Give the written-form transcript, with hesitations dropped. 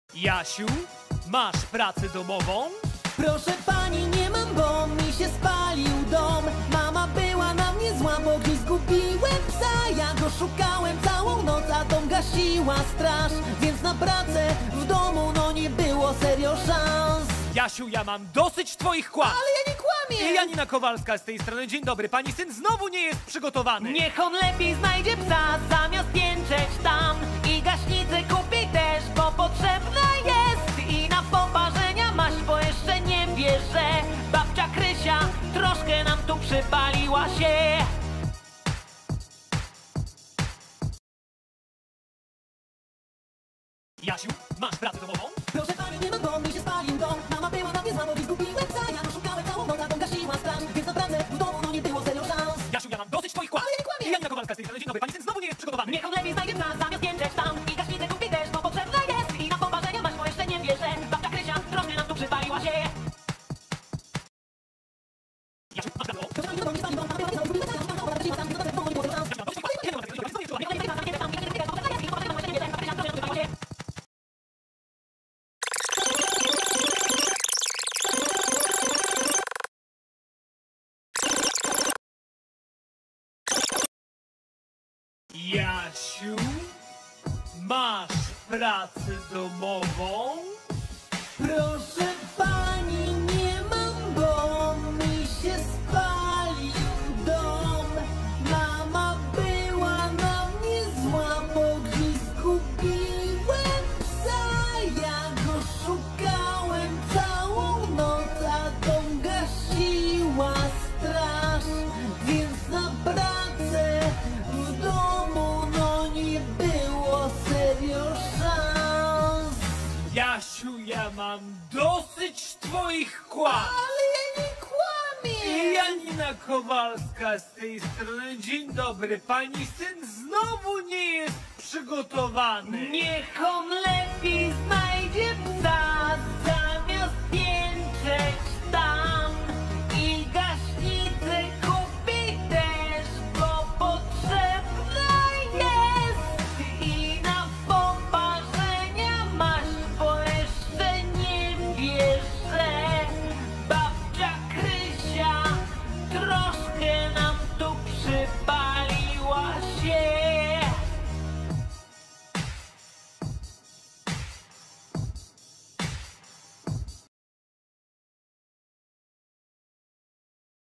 Jasiu, masz pracę domową? Proszę pani, nie mam, bo mi się spalił dom. Mama była na mnie zła, bo gdzieś zgubiłem psa. Ja go szukałem całą noc, a dom gasiła straż. Więc na pracę w domu no nie było serio szans. Jasiu, ja mam dosyć twoich kłamstw. Ale ja nie kłamię! Janina Kowalska z tej strony. Dzień dobry, pani syn znowu nie jest przygotowany. Niech on lepiej znajdzie psa, zamiast pięczeć tam. I gaśnicę kupi też, bo potrzebna jest. I na poparzenia maś, bo jeszcze nie wiesz, że babcia Krysia troszkę nam tu przypaliła się. Jasiu, masz pracę domową? Proszę pani, nie mam, bo mi się spalił dom. Mama była na mnie zła, bo gdzieś zgubiłem psa. Ja go szukałem całą noc, a dom gasiła straż. Więc naprawdę w domu no nie było serio szans. Jasiu, ja mam dosyć twoich kłamstw. Ale ja nie kłamię! Janina Kowalska z tej strony. Dzień dobry, pani syn znowu nie jest przygotowany. Niech on lepiej znajdzie psa, zamiast pięczeć tam. I gaśnicę kupi też, bo potrzebna jest. I na poparzenia maś, bo jeszcze nie wiesz, że babcia Krysia troszkę nam tu przypaliła się. Jasiu, masz pracę domową? Proszę pani, nie mam, bo mi się spalił dom. Mama była na mnie zła, bo gdzieś zgubiłem psa. Ja go szukałem całą noc, a dom gasiła straż. Jasiu, ja mam dosyć twoich kłamstw. Niech on lepiej znajdzie psa, zamiast pięczeć tam. I gaśnicę kupi też, bo potrzebna jest. I na poparzenia maś, bo jeszcze nie wiesz, że babcia Krysia troszkę nam tu przypaliła się. Jasiu, masz pracę domową? Proszę pani, nie mam, bo mi się spalił dom. Mama była na mnie zła, bo gdzieś zgubiłem psa. Ja go szukałem całą noc, a dom gasiła straż. Więc na pracę w domu no nie było serio szans. Jasiu, ja mam dosyć twoich kłamstw. Ale ja nie kłamię! Janina Kowalska z tej strony. Dzień dobry, pani syn znowu nie jest przygotowany. Niech on lepiej